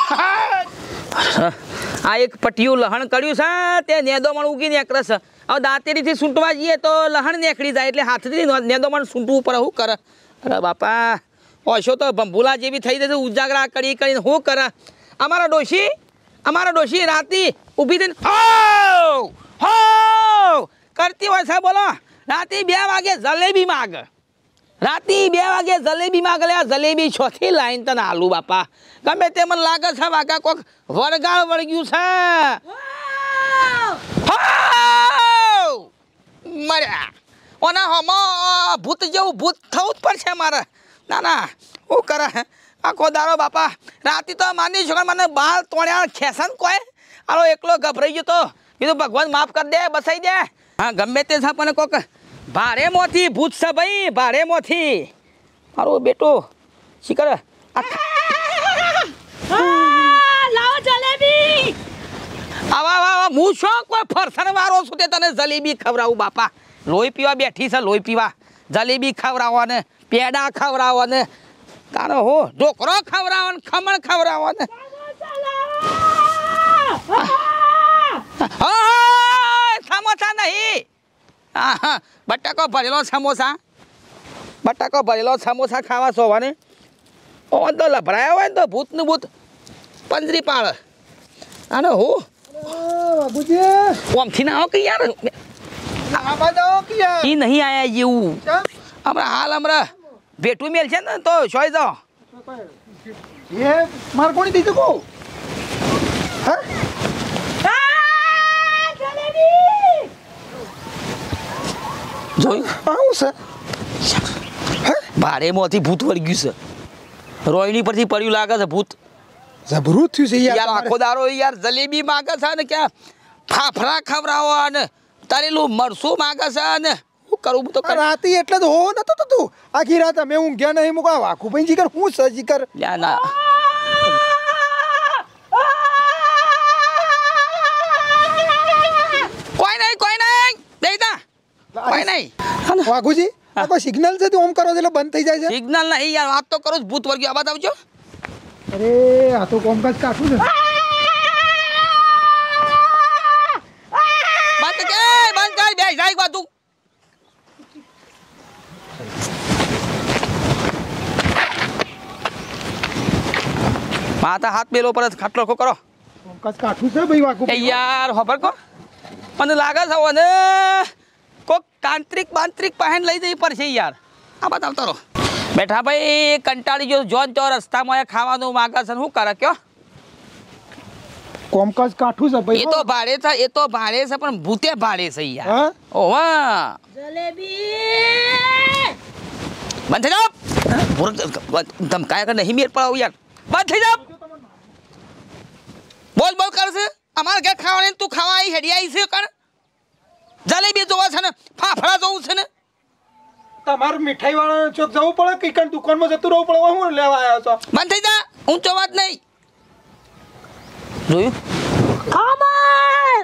આ એક પટિયું લહણ કર્યું છે તે નેદોમણ ઉગી નીકળે છે હવે દાંતેડીથી સૂંટવા જઈએ તો લહણ નીકળી જાય એટલે હાથથી નેદોમણ સૂંટવું ઉપર શું કરે અરે બાપા ઓછો તો ભંભુલા જેવી થઈ જશે ઉજાગરા કરી કરીને શું કરે અમારા ડોશી રાતી ઊભી થઈને હો કરતી હોય છે બોલો રાતે 2 વાગે જલેબી માગ લે જલેબી છોથી લાઈન તને આલુ બાપા ગમે તે મને લાગે છે વાગા કોક વળગાળ વળગ્યું છે મર્યા ઓના હમો ભૂત જેવું ભૂત થવું જ પડશે મારે ના શું કરે આખો દારો બાપા રાતે તો માની છોકરા મને બાલ તોડ્યા ખેસન કોઈ આલો એકલો ગભરાઈ ગયો તો કીધું ભગવાન માફ કરી દે બસાઈ દે હા ગમે તે છે પણ કોક ભારે મોથી ભૂત છે ભાઈ ભારે મોથી મારો બેટો શીકર લાવો જલેબી આવા હું શું કોઈ ફરસણ વાળો છું તે તને જલેબી ખવડાવું બાપા લોહી પીવા બેઠી છે લોહી પીવા જલેબી ખવડાવો ને પેડા ખવડાવો ને તારો હો ઢોકરો ખવડાવો ને ખમણ ખવડાવો ને સમોસા નહીં હા બટાકો ભરેલો સમોસા ખાવા સોવાને ઓ તો લભરાયા હોય ને તો ભૂતનું ભૂત પંજરી પાડે આને હું ઓમથી ના આવો કે યાર એ નહીં આયા જેવું હમણાં ભેટું મેલ છે ને તો સોય જાઓ મારે કોની દીધું કહું જોયું ભારે મોથી ભૂત વળગ્યું છે રોયની પરથી પડ્યું લાગે છે ભૂત જબરું થયું છે યાર આખો દારો યાર જલેબી માગે છે ને ક્યાં ફાફડા ખવડાવો ને તરેલું મરસું માગે છે ને શું કરું તો રાતે એટલે તો હો નતો તું આખી રાત અમે ઊંઘ્યા નહીં મુકા આખું ભાઈ જીકર હું છે જીકર ના કોઈ નહીં દેતા કોઈ નહીં વાઘુજી આ કોઈ સિગ્નલ છે તું ઓમ કરો એટલે બંધ થઈ જાય છે સિગ્નલ નહીં યાર વાત તો કરું ભૂત વર્ગ્યો આવાજ આવજો અરે આ તો કોમકાજ કાઠું છે બંધ કર બે જાય બાતું માતા હાથ મેલો પર ખાટલો કરો કોમકાજ કાઠું છે ભાઈ વાઘુ યાર ખબર કો મને લાગે છે ને કોક તાંત્રિક પહેન લઈ જઈ પડશે યાર આ બતાવતો રહો બેઠા ભાઈ કંટાળી ગયો જોન તો રસ્તામાં ખાવાનું માગે છે શું કરે કયો કોમકાજ કાઠું છે ભાઈ એ તો ભાડે છે પણ ભૂતે ભાડે છે યાર ઓવા જલેબી બંધ થઈ જાઓ ધમકાયા કર નહીં મેર પડાવ યાર બંધ થઈ જાઓ બોલ કરશે અમારે ઘેર ખાવાની તું ખાવા આવી હેડી આવી છે કણ જલેબી જોવા છે ને ફાફડા જોવું છે ને તમારે મીઠાઈ વાળા ચોક જવું પડે કે કઈ દુકાનમાં જતું રહેવું પડે હું લેવા આવ્યો છો બંધ થઈ જા ઊંચો વાત નહીં જોયું ખમણ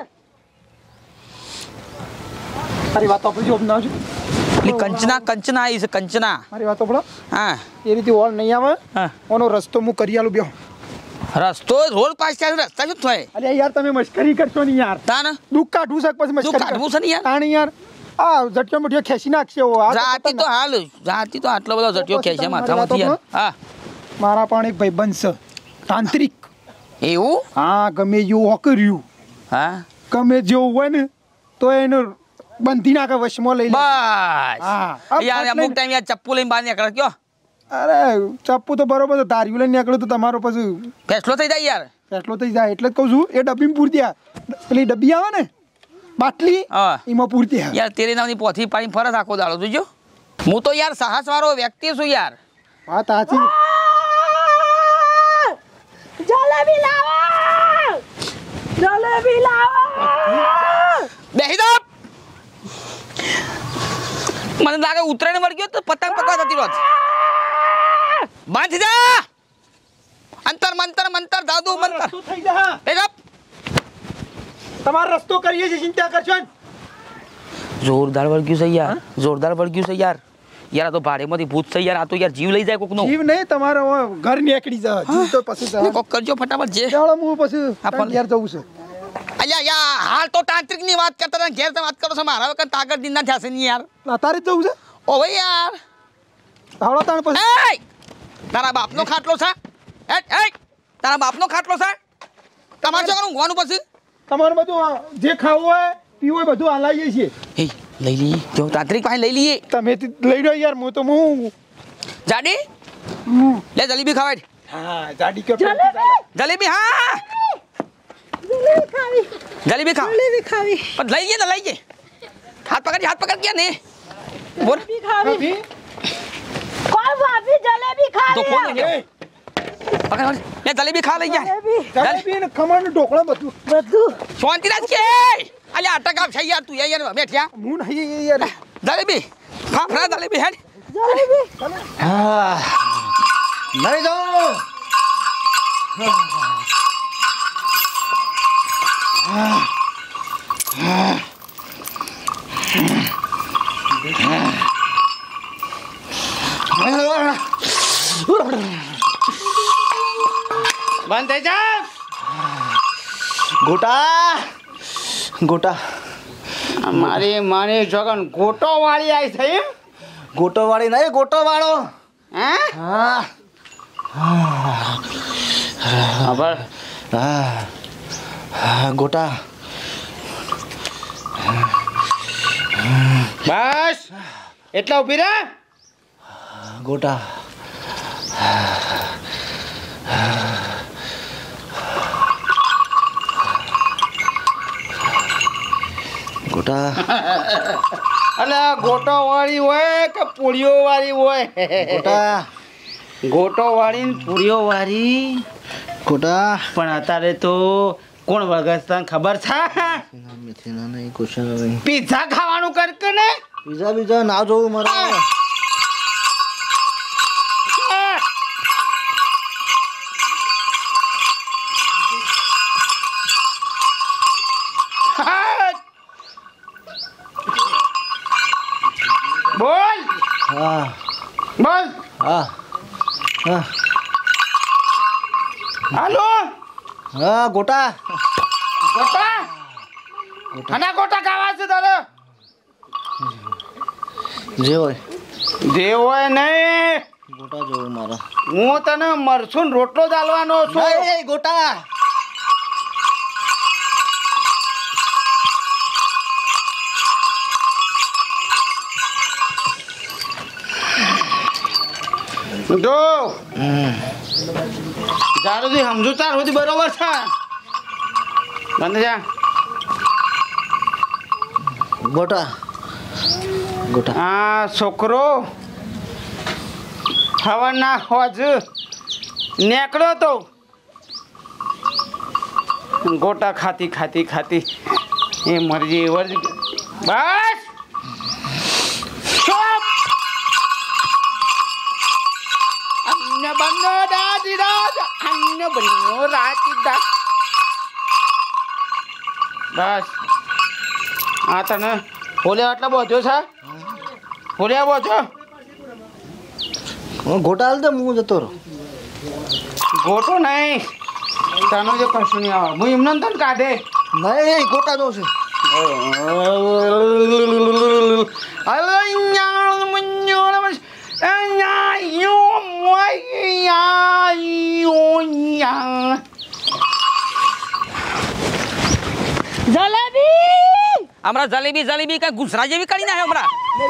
મારી વાત આપણે જોબ ના આવજો કંચના આવી છે કંચના મારી વાત આપણો હા એ રીતે ઓળ નહીં આવે હા ઓનો રસ્તો હું કરી આલું બેહો રસ્તો રોડ પાસ ચાલુ રસ્તા શું થાય અરે યાર તમે મસ્કરી કરશો નહીં યાર તાને દુઃખ કાઢવું છે પછી મસ્કરી કાઢવું છે ને યાર તાણી યાર આ ઝટકો મુઠ્ઠીઓ ખેંચી નાખશે જાતી તો આટલો બધો ઝટકો ખેંચે માથામાંથી યાર હા મારા પણ એક ભાઈબંધ છે તાંત્રિક એવું હા ગમે જેવું હોકર્યું હા ગમે જેવું હોય ને તો એને બંધી નાખે વશમાં લઈ લે બસ હા યાર અમુક ટાઈમ યાર ચપ્પુ લઈને બહાર નીકળે કયો અરે ચપ્પુ તો બરોબર છે તારીયું લઈને નીકળ્યું તો તમારો પછી ફેસલો થઈ જાય યાર ફેસલો થઈ જાય એટલે જ કહું છું એ ડબ્બીમાં પૂરતી પેલી ડબ્બી આવે ને બાટલી હા એમાં પૂરતી યાર તેરી નામની પોથી પાણી ફરસ આખો દાડો જોજો હું તો યાર સાહસ વાળો વ્યક્તિ છું યાર વાત સાચી જલેબી લાવો બેહી દો મને લાગે ઉતરાણ વળગ્યો તો પતંગ પકવા થતી રોજ બંધ જા અંતર મંતર દાદુ મંતર થઈ જા બેગપ તમારો રસ્તો કરીએ છીએ ચિંતા કરશો જોરદાર વળગ્યું છે યાર યાર આ તો ભાડેમાંથી ભૂત છે યાર. આ તો યાર જીવ લઈ જાય કોકનો. જીવ નહીં તમારો ઘર નીકળી જાય જીવ તો પછી જાય. કોક કરજો ફટાફટ જે. ચાલો હું પછી આપણને ઘેર જવું છે. અલ્યા યાર હાલ તો તાંત્રિકની વાત કરતા હતા ઘેર વાત કરો છો મારા વખત તાકત દિન ના થશે નહીં યાર. તારે જ જવું છે. ઓ ભાઈ યાર હાલો તાણ પછી. એય! તારા બાપનો ખાટલો છે? તારા બાપનો ખાટલો છે? તમારે શું ઊંઘવાનું પછી? તમારે બધું જે ખાવું હોય પીવું હોય બધું હલાવીએ છીએ. એ લઈ લઈએ જો તાંત્રિક પાસે લઈ લઈએ. તમે લઈ લો યાર હું તો હું જાડી લે જલેબી ખવાય. હા જાડી કે જલેબી હા જલેબી ખાવ ખાવી પણ લઈ ગયે ને લઈ ગયે. હાથ પકડ ગયા ને બોલ ભાભી કોણ ભાભી જલેબી તો ખાવી કોણ લઈ ગયો? પકડ લે જલેબી ખા લઈ જાય. જલેબી ને ખમણ ઢોકળા બધું શાંતિ રાખ કે અલ્યા અટક આપ છે યાર તું યાર બેઠ્યા. હું નહીં યાર જલેબી ખા ફરા જલેબી હેડ. જલેબી હા લઈ જાઓ. બંધ થઈ જા. ગોટા મારી મારી જગન ગોટો વાળી આવી થઈ એમ? ગોટો વાળી નહીં ગોટો વાળો. હે હા ખબર ગોટા બસ એટલા ઉભી રહે. ગોટા ગોટા અલે ગોટો વાળી હોય કે પૂળીઓ વાળી હોય? ગોટા ગોટો વાળી ને પૂળીઓ વાળી. ગોટા પણ અત્યારે તો કોણ વળગે તને ખબર છે? મેથીના નહીં કુછ નહીં. પીઝા ખાવાનું કર કે ને બીજા ના જોવું મારે. બોલ હા બોલ. હા હા હાલો હા ગોટા ગોટા અને ગોટા ખાવા છે તારે? જે હોય જે હોય નહીં ગોટા જોવું મારા. હું તને મરસું રોટલો ચાલવાનો છું. નહીં ગોટા જો જ્યાં સુધી સમજુ તાર સુધી બરોબર છે. બંધ જા. ગોટા ગોટા આ છોકરો હવાના હોજ નીકળ્યો તો ગોટા ખાતી ખાતી ખાતી એ મરજી વર્જી બસ સ્ટોપ. અન્ય બંને દાદી રાજ અન્ય બંને રાતી દા બસ. આ તને બોલ્યા આટલા બોધ્યો છે? બોલ્યા બોધ્યો? ગોટા હાલ દે હું જતો રહો. ગોટો નહીં તને જે કશું નહીં આવે હું એમને તને કાઢે. નહીં ગોટા જોઉં છે. જલેબી હમણાં જલેબી કઈ ગુસરા જેવી કરી નાખે હમણાં.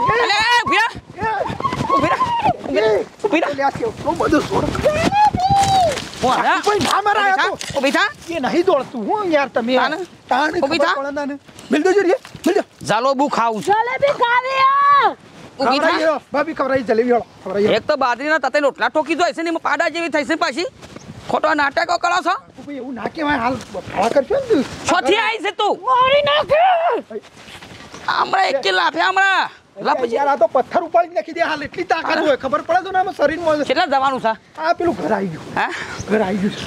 જલેબી ખાવું છું. જલેબી ખાવી ભાભી ખવડાવી જલેબી ખવડાવી. એક તો બાજરીના તતે લોટલા ઠોકી જાય છે ને એમાં પાડા જેવી થઈ છે પાછી. ખોટો નાટકો કરો છો. એવું ના કહેવાય હાલ ફળા કરશો ને છોથી આવી છે તું મારી નાખે હમણાં એક લાફે હમણાં યાર આ તો પથ્થર ઉપાડી નાખી દે હાલ એટલી તાકાત હોય ખબર પડે તો ને આમાં શરીરમાં કેટલા જવાનું છે? આ પેલું ઘર આવી ગયું હા ઘર આવી ગયું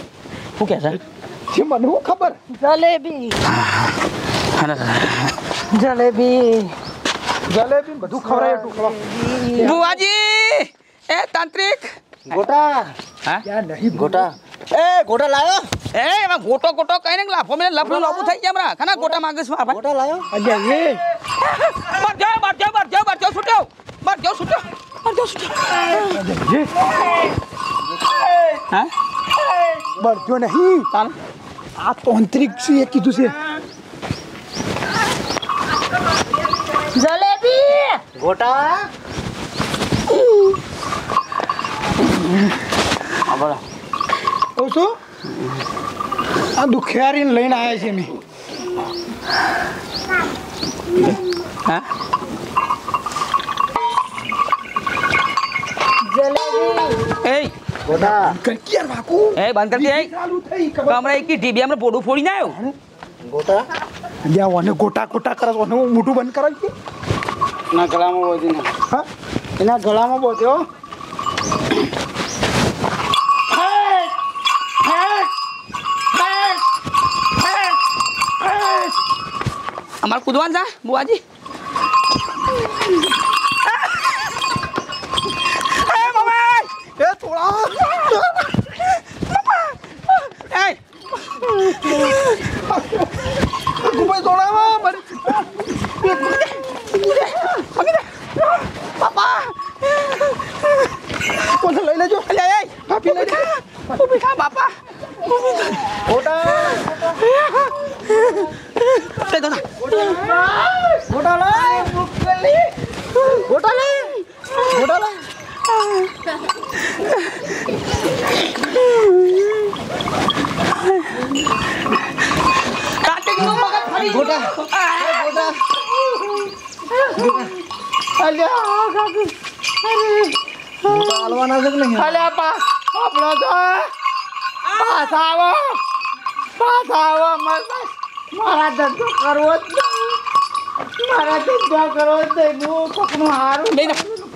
શું કે છે? છે મને હું ખબર જલેબી જલેબી જલેબી બધું ખવડાય ટુકડો બુવાજી એ તાંત્રિક ગોટા હા યાર નહીં ગોટા એ ગોટા લાયો એ એમાં ગોટો ગોટો કઈ ને લાફો મને લફડું લાફું થઈ ગયા હમણાં ખાના ગોટા માંગીશ માં ગોટા લાયો અલ્યા એ બાર જાઓ છૂટ્યો હા બળજો નહીં ચાલ આ તાંત્રિક છે એ કીધું છે જલેબી ગોટા કહું છું આ દુખિયારીને લઈને આવ્યા છે મેં હા જલેબી એ ગોટા કઈ વાકુ એ બંધ કરી દે ચાલુ થઈ ખબર કમરા એક ઢીબી આપણે પોડું ફોડી ના આવ્યો ગોટા અલ્યા ઓને ગોટા ગોટા કરે ઓને મોઢું બંધ કરાવી દે ના ગળામાં બોધી ના હા એના ગળામાં બોધ્યો અમારે કૂદવાનું જા બુવાજી એ થોડા એ ગુબાઈ દોડાવા મારી કોને લઈ લેજો અલ્યા એ ભાભી લઈ લેજો ઊભી થા બાપા ગોટા તે દોડા ગોટા લાય ગોટા લાય ગોટા લાય કાટેકનું મગજ ફરી ગોટા ગોટા અલ્યા કાકુ ગોટા હાલવાના છે કે નહીં અલ્યા પા આપણો તો પાછા આવો મારા ધંધો કરવો જ નહીં. મારા ધંધો કરવો જ નહીં. હું કોકનું હારું બે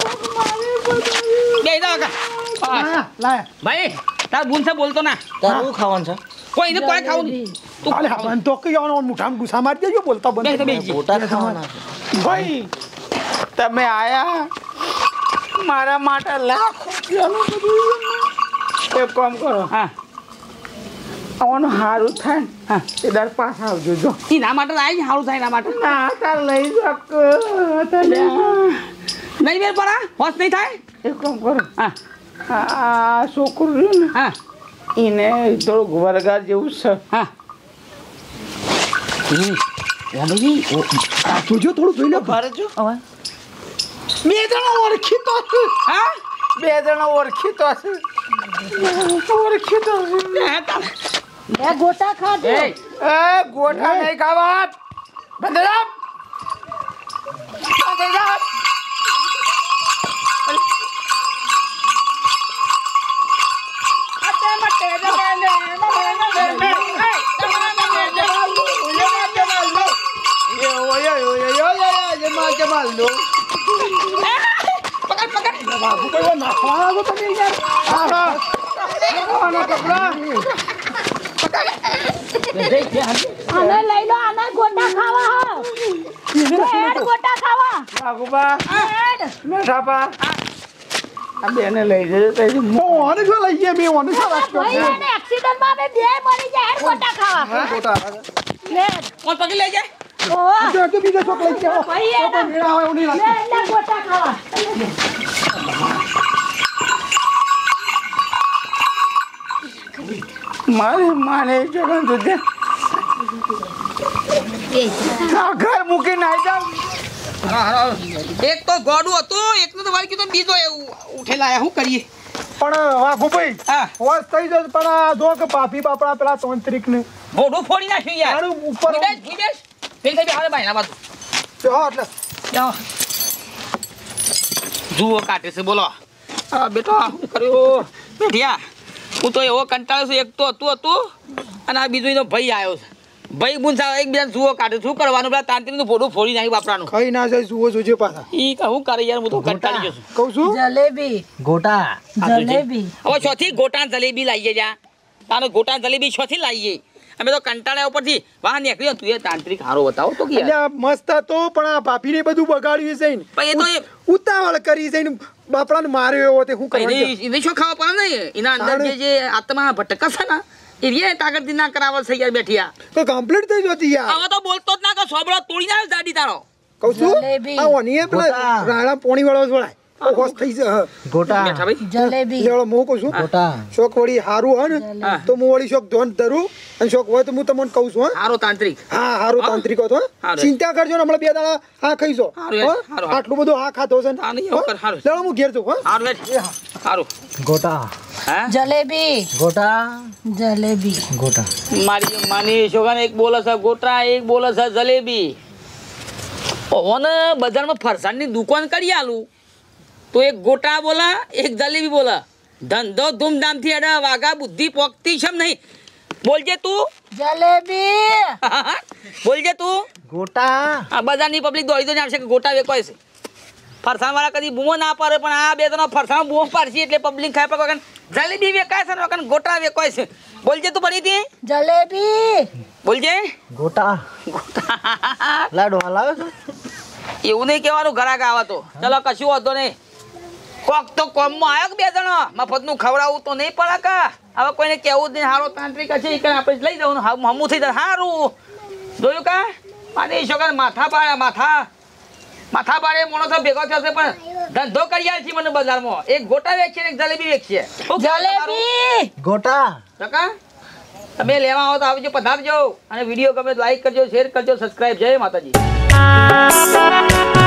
દા લાય ભાઈ તાર બુન છે બોલતો ના તારે શું ખાવાનું છે કોઈ ને કોઈ ખાવું નહીં તું અલે હવે તો કઈ આવવાનો મુઠામાં ગુસ્સા મારી દેજો બોલતા બે તો બંધ બે ગોટા ખાવાના છે ભાઈ તમે આયા મારા માટે લાખ રૂપિયાનું બધું એક કામ કરો હા આવવાનું સારું થાય ને હા એ દર પાછા આવજો જો ઈ ના માટે આવી સારું થાય ના માટે ના તાર લઈ શકો નહીં બેર પરા હોશ નહીં થાય એક કામ કરો હા આ છોકરું રહ્યું ને હા એને થોડુંક વરગાર જેવું છે હા જોજો થોડું જોઈ લો ભારજો બે જણા ઓળખીતો છે હા બે જણા ઓળખીતો છે ઓળખીતો છે બે ગોટા ખાધો એ એ ગોઠા નહીં ખાવા બંધરામ બંધરામ બાબુ કોઈ નાખવાના છો તમે યાર આને લઈ લો આને ગોટા ખાવા હેડ ગોટા ખાવા બાબુબા હેડ મેઠાપા આ બેને લઈ જજો તો મોહન જો લઈ ગયા મેં ઓને શું રાખ્યો ભાઈ એને એક્સિડન્ટ માં બે મરી જાય હેડ ગોટા ખાવા ગોટા હેડ કોણ પકડી લઈ જાય ઓ જો બીજો ચોક લઈ ગયા ભાઈ એને મેળા હોય એવું નહીં લે લે ગોટા ખાવા મારે માને જગન તો દે આ ઘર મૂકીને આવી જાવ એક તો ગોડું હતું એકનું તો વાળી કીધું બીજો એવું ઉઠેલા આયા શું કરીએ પણ વાઘુભાઈ હા હોશ થઈ જશે પણ આ જો કે પાપી બાપડા પેલા તાંત્રિક ને મોઢું ફોડી નાખ્યું યાર તારું ઉપર વિદેશ ફેલ થઈ હાલે ભાઈ ના બાજુ હા એટલે જાઓ જુઓ કાઢે છે બોલો આ બેટા શું કર્યું બેઠિયા હું તો એવો કંટાળ્યો છું એક તો હતું અને આ બીજો એનો ભાઈ આવ્યો છે ભાઈ બુન સાહેબ એકબીજાને જુઓ કાઢે શું કરવાનું પેલા તાંત્રિકનું ફોટું ફોડી નાખ્યું બાપરાનું કઈ ના જાય જુઓ જોજે પાછા ઈ કહું કરે યાર હું તો કંટાળી ગયો છું કહું છું જલેબી ગોટા જલેબી હવે છોથી ગોટાન જલેબી લાવીએ જા તારે ગોટાન જલેબી છોથી લાવીએ અમે તો કંટાળ્યા ઉપરથી વાહ નીકળ્યો તું એ તાંત્રિક હારો બતાવો તો કે યાર. અલ્યા મસ્ત હતો પણ આ ભાભીને બધું બગાડ્યું છે ને. પણ એ તો ઉતાવળ કરી છે ને બાપડાને માર્યો એવો તે હું કરવાનું છે? એને શું ખાવા પડે ને એના અંદર જે આત્મા ભટકસ છે ને એ રે તાગડથી ના કરાવલ છે યાર બેઠિયા. તો કમ્પ્લીટ થઈ જતી યાર. હવે તો બોલતો જ ના કે સોબળો તોડી ના ગાડી તારો. કહું છું જલેબી. આ ઓનીએ પેલા રાણા પોણી વાળો જોડાય હોશ થઈ જાય. ગોટા બેઠા ભાઈ જલેબી લેવડો હું કહું છું ગોટા શોક વળી હારું હે ને હા. તો હું વળી શોક ધોન ધરું અને શોક હોય તો હું તમને કહું છું હા. હારો તાંત્રિક હા હારું હા. તાંત્રિક હતો હો. હારું. ચિંતા કરજો ને હમણાં 2 દાડા હા ખાઈશો હારું યાર, હો? હારું. આટલું બધું હા ખાતો છે ને હા, નહીં, એવું કર, હારું. લેવડો હું ઘેર જઉં હા. હારું લે હારું ગોટા હા જલેબી ગોટા જલેબી ગોટા મારી માની છોકરાને એક બોલે છે ગોટા એક બોલે છે જલેબી. ઓને બજારમાં ફરસાણની દુકાન કરી આલું તો એક ગોટા બોલા એક જલેબી બોલા. ધંધો ધૂમધામથી અડે વાઘા બુદ્ધિ પોકતી છે નહીં. બોલજે તું જલેબી બોલજે તું. ગોટા આ બજારની પબ્લિક દોડી દોડી આવશે કે ગોટા વેકવાય છે. ફરસાણવાળા કદી બૂમો ના પાડે પણ આ બે ત્રણ ફરસાણ બૂમો પાડશે એટલે પબ્લિક ખાય પણ વગર જલેબી વેકાય છે ને વગર ગોટા વેકવાય છે. બોલજે તું પડી હતી જલેબી બોલજે ગોટા લાડુ લાવે છે એવું નહીં કહેવાનું ઘરાક આવે તો ચલો કશું વાંધો નહીં. કોક તો કોમમાં આવ્યો કે બે જણો મફતનું ખવડાવવું તો નહીં પડે કા. હવે કોઈને કહેવું જ નહીં હારો તાંત્રિક છે એ કરીને આપણે લઈ જવાનું હમું થઈ જાય સારું જોયું કા. માની છોકરા માથા પાડે માણસો ભેગો થશે પણ ધંધો કરી આલ છે મને બજારમાં. એક ગોટા વેચશે ને એક જલેબી વેચશે. શું કહેવું તમારું? જલેબી ગોટા કાકા તમે લેવા આવો તો આવજો પધારજો અને વિડીયો ગમે લાઈક કરજો શેર કરજો સબસ્ક્રાઈબ. જય માતાજી.